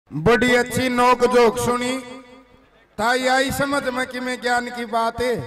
बड़ी अच्छी नोक जोक सुनी ताई आई समझ में कि मैं ज्ञान की बात है।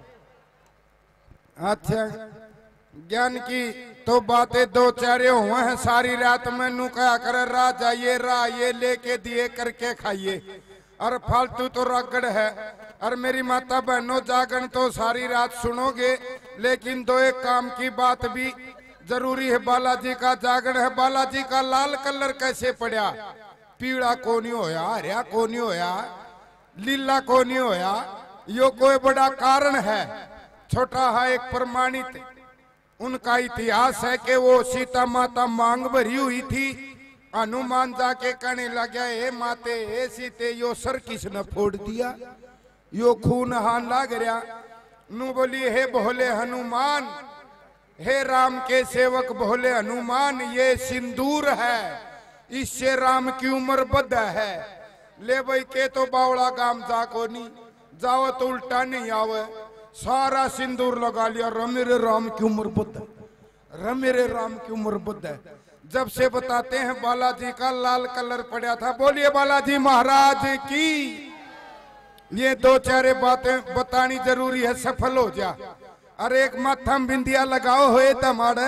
अच्छा ज्ञान की तो बातें दो चारे हुए हैं सारी रात में नू कहा कर रा जाइए रा ये लेके दिए करके खाइए और फालतू तो रगड़ है। और मेरी माता बहनों जागरण तो सारी रात सुनोगे लेकिन दो एक काम की बात भी जरूरी है। बालाजी का जागरण है, बालाजी का लाल कलर कैसे पड़ा, पीला को नहीं होया, हरिया को नहीं होया, लीला को नहीं होया, यो कोई बड़ा कारण है। छोटा है एक प्रमाणित उनका इतिहास है कि वो सीता माता मांग भरी हुई थी, हनुमान जाके कहने लगा हे माते हे सीते यो सर किसने फोड़ दिया, यो खून हान लाग रहा। नू बोली हे भोले हनुमान, हे राम के सेवक भोले हनुमान, ये सिंदूर है, इससे राम की उम्र बद है। ले भाई के तो बावड़ा गाम जा को नहीं जाओ तो उल्टा नहीं आवे, सारा सिंदूर लगा लिया, रमेरे राम की उम्र बद है, रमेरे राम की उम्र बद है। जब से बताते हैं बालाजी का लाल कलर पड़ा था। बोलिए बालाजी महाराज की। ये दो चारे बातें बतानी जरूरी है, सफल हो जा। अरे एक माथा में बिंदिया लगाओ होए तमाड़े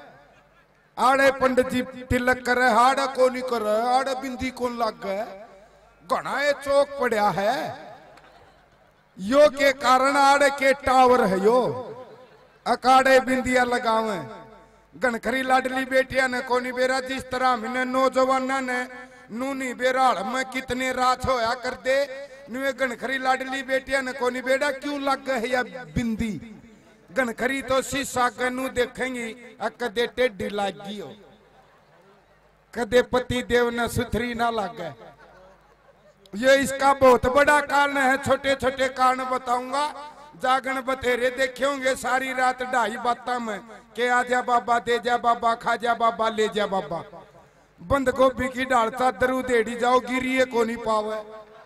आड़े पंडित जी तिलक करे हाड़ा को नहीं करे, आड़े बिंदी कौन लग गए, घना ये चौक पड़ा है, यो के कारण आड़े के टावर है यो अकाड़े बिंदिया लगावे। गणखरी लाडली बेटिया ने कोनी बेरा, जिस तरह मैंने नौजवाना ने नूनी बेराड़ में कितने रात होया कर दे, नुए गणखरी लाडली बेटिया ने कोनी बेड़ा क्यों लग गए या बिंदी। गणखरी तो शीशा गनू देखेंगी कदे टेढ़ी लागी हो, कदे पति देव न सुथरी ना लगे। ये इसका बहुत बड़ा कारण है। छोटे छोटे कारण बताऊंगा, जागरण बतेरे देखे होंगे सारी रात ढाई बाता में के आजा बाबा दे जा बाबा खा जा बाबा ले जा बाबा। बंद गोभी की डाल चादर उधेड़ी जाओ गिरिए को नहीं पावे,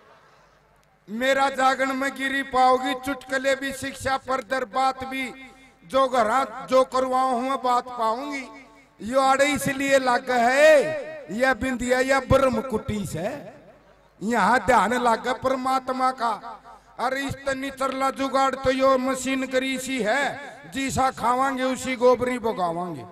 मेरा जागरण में गिरी पाओगी। चुटकले भी शिक्षा पर दर बात भी जो घरा जो करवाओ हूं बात पाऊंगी। यो आड़े इसलिए लग है या बिंदिया या ब्रह्म कुटी से यहाँ ध्यान लग परमात्मा का। अरे इस तनी चरला जुगाड़ तो यो मशीन करी सी है, जीसा खावांगे उसी गोबरी भगावांगे।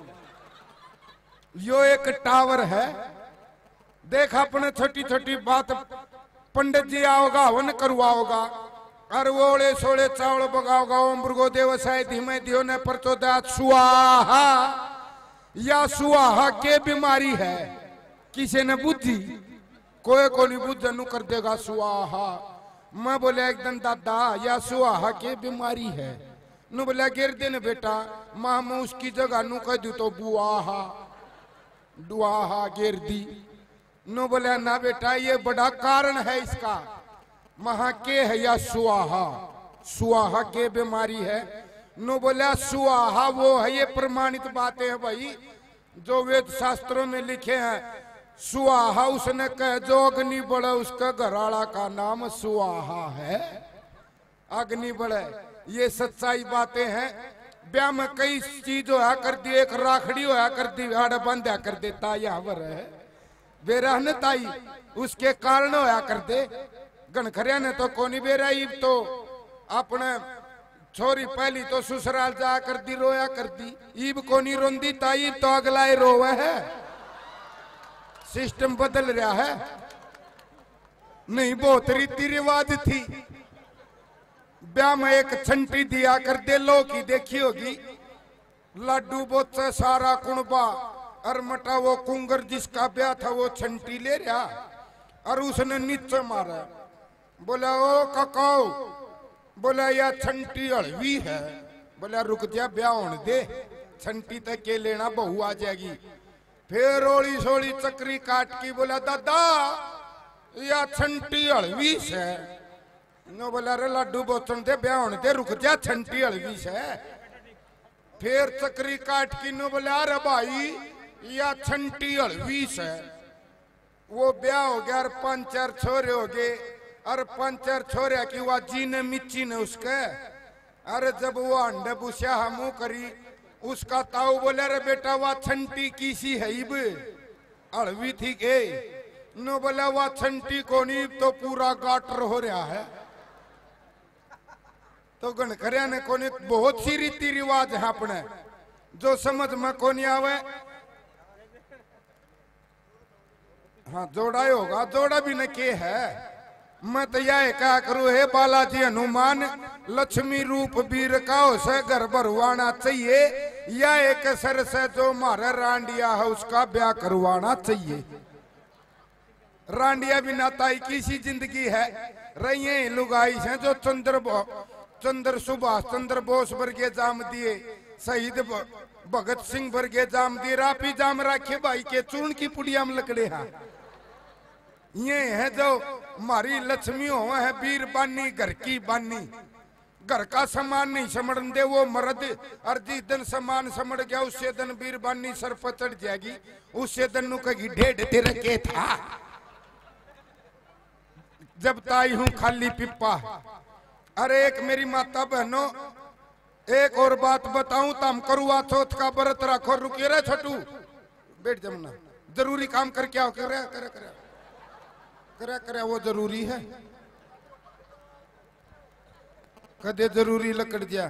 यो एक टावर है। देख अपने छोटी छोटी बात पंडित जी आओगा हवन करवाओगा और वोले सोले चावल बगाओगा, ओम भृगो देवसाय धीमे दियो ने प्रचोदयात् स्वाहा। या स्वाहा के बीमारी है किसी ने बुद्धि, कोई को नहीं बुझनु कर देगा स्वाहा। मैं बोले एकदम दादा या सुहा के बीमारी है, नु बोला गिर दिन बेटा मां मैं उसकी जगह नु कह दू तो बुआहा दुआहा गिर दी। नु बोला ना बेटा ये बड़ा कारण है इसका, महा के है या सुहा, सुहा के बीमारी है। नु बोला सुहा वो है, ये प्रमाणित बातें हैं भाई जो वेद शास्त्रों में लिखे हैं। सुहा उसने कह जो अग्नि बढ़े उसका घराड़ा का नाम सुहा है, अग्नि बढ़े, ये सच्चाई बातें हैं। ब्याह में कई चीज होया कर दी, एक राखड़ी होया कर दी हाड़ बंध्या कर देता यहाँ पर है बेरहन ताई, उसके कारण होया कर दे। गणखरिया ने तो कोनी बेरा तो अपने छोरी पहली तो ससुराल जा कर दी रोया कर दी, ईब कोनी रोंदी ताई तो अगला ही रोवे है। सिस्टम बदल रहा है, नहीं बहुत रीति रिवाज थी। ब्याह में एक छंटी दिया कर दे लो की देखी होगी, लड्डू बोचे सारा कुणबा और मटा वो कुंगर जिसका ब्याह था वो छंटी ले रहा और उसने नीचे मारा। बोला ओ ककाओ, बोला या छंटी हड़वी है। बोला रुक जा ब्याह होने दे, छंटी तक के लेना बहू आ जाएगी। फिर रोड़ी सोड़ी चक्री काट की बोला दादा या छंटी हड़वी से। नो बोला रे लड्डू बोचन दे ब्याह होने दे, रुक जा छंटी हड़वी से। फिर चक्री काट की नो बोला अरे भाई या छंटी हड़वी से। वो ब्याह हो गया और 5-4 छोरे हो गए और 5-4 छोरे की वह जी ने मिच्ची ने उसके। अरे जब वो अंडे बुशिया हमू करी उसका ताऊ बोले रे बेटा वह छंटी किसी है इब हड़वी थी के नो बोला वह छंटी कोनी तो पूरा गाटर हो रहा है। तो गणखरिया ने कोनी बहुत सी रीति रिवाज है अपने जो समझ में कोनी आवे। हाँ जोड़ा होगा, जोड़ा भी न के है। मैं तो यह क्या करूँ, हे बालाजी हनुमान लक्ष्मी रूप वीर का उसे घर भरवाना चाहिए, या एक सर से जो मारे रांडिया है उसका ब्याह करवाना चाहिए। रांडिया बिना ताई की सी जिंदगी है। रही लुगाई है जो चंद्र सुभाष चंद्र बोस वर्गे जाम दिए, शहीद भगत सिंह वर्गे जाम दिए, रापी जाम राखे भाई के चूर्ण की पुड़िया में लकड़े हैं। ये है जो हमारी लक्ष्मी हो है वीर बानी, घर की बानी। घर का सामान नहीं समझ दे वो मर्द, और जिस दिन सामान समझ गया उससे दिन वीर बानी सर पर चढ़ जाएगी। उससे दिन नु कही ढेड तेरे के था जब ताई हूं खाली पिप्पा। अरे एक मेरी माता बहनों एक और बात बताऊं, तम करुआ चौथ का व्रत रखो। रुके रे छोटू, बैठ जमुना, जरूरी काम करके आओ। करे करे करे करे करे वो जरूरी है, कदे जरूरी लकड़ जा।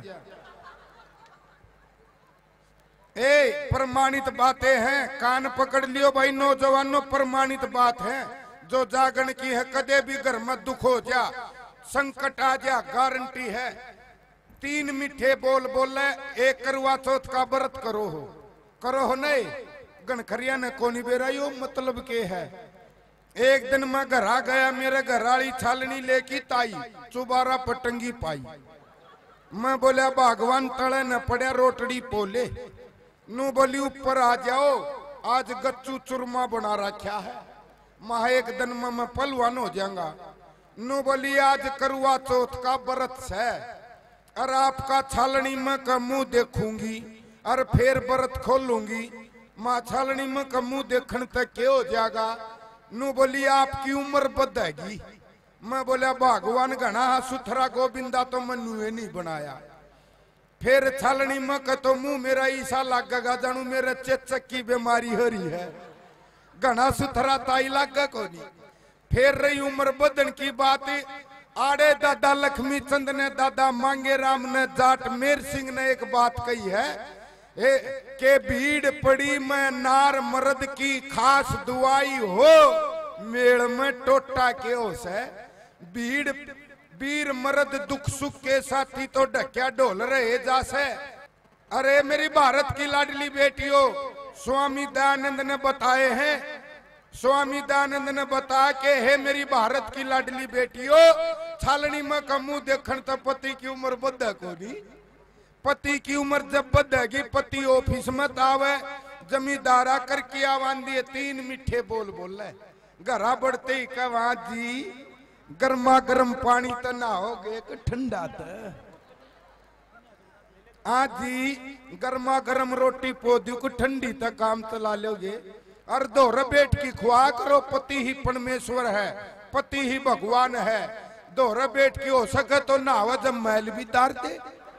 ए प्रमाणित बातें हैं, कान पकड़ लियो भाई नौजवानों, प्रमाणित बात है जो जागरण की है। कदे भी घर में दुख हो जा, संकट आ जा, गारंटी है 3 मीठे बोल बोले, एक करवा चौथ का व्रत करो हो नहीं। गणखरिया ने कोनी बेरायो मतलब के है। एक दिन मैं घर आ गया, मेरे घर वाली छालनी लेकी ताई चुबारा पटंगी पाई। मैं बोला भगवान तले न पड़े रोटड़ी पोले। नू बोली ऊपर आ जाओ, आज गच्चू चूरमा बना रखा है, माँ एक दिन में मैं पलवान हो जाऊंगा। नू बोली आज करुआ चौथ का व्रत है, और आपका छालनी में का मुंह देखूंगी और फिर व्रत खोलूंगी। माँ छालनी में का मुंह देखने तक क्या हो जाएगा। नू बोली आपकी उम्र बढ़ेगी। मैं बोला भगवान घना सुथरा गोविंदा तो मनुए नहीं बनाया। फिर छालनी में का तो मुंह मेरा ईसा लगेगा जानू मेरे चेचक की बीमारी हो रही है। घना सुथरा ताई लगा को नहीं। फिर रही उम्र बदन की बात, आड़े दादा लक्ष्मी चंद ने, दादा मांगे राम ने, जाट मेर सिंह ने एक बात कही है के भीड़ पड़ी में नार मर्द की खास दुआई हो, मेड़ में टोटा के होश है। भीड़ वीर मर्द दुख सुख के साथी तो ढक्या ढोल रहे जासे। अरे मेरी भारत की लाडली बेटियों, स्वामी दयानंद ने बताए हैं, स्वामी दयानंद ने बताया कि हे मेरी भारत की लाडली बेटियों, छालनी में कमू देखन तो पति की उम्र बढ़े को नहीं। पति की उम्र जब बढ़ेगी, पति ऑफिस में आवे, जमींदारा करके आवांदी 3 मीठे बोल बोले। घरा बढ़ते ही कहा जी गर्मा गर्म पानी तो ना होगे कि ठंडा तो। हाँ जी गर्मा गर्म रोटी पोदी को ठंडी तक काम चला लोगे। और दोहरा बेट की खुआ करो, पति ही परमेश्वर है, पति ही भगवान है। दोहरा बेट की हो सके तो नहावा जब मैल भी तार दे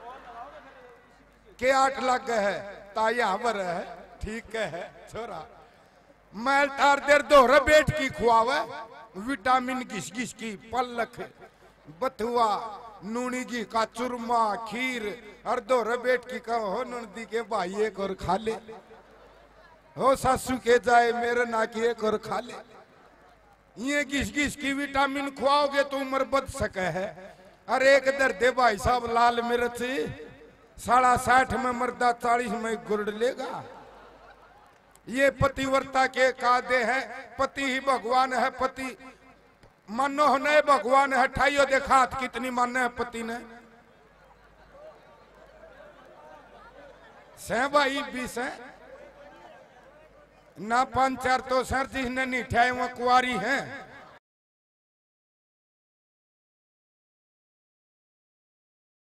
के 8 लाख है ताया वर है, ठीक है छोरा मैल तार देर दोहरा बेट की खुआवे। विटामिन घिस घिस की पलक बथुआ नूनी घी का चूरमा खीर, और दोहरा बेट की कहो नंदी के भाई एक और खा ले, हो सासू के जाए मेरे ना की एक और खा ले। ये घिस घिस की विटामिन खुआओगे तो उम्र बच सके है। अरे एक दर्दे भाई साहब लाल मिर्च 60 में मर्दा 40 में गुर्ड लेगा। ये पतिव्रता के कायदे हैं, पति ही भगवान है। पति मानो है भगवान है, ठाइयो देखा हाथ कितनी माने है पति ने। सह भाई 20 है ना 5-4 तो सर जिसने नहीं ठाए वो कुआरी है।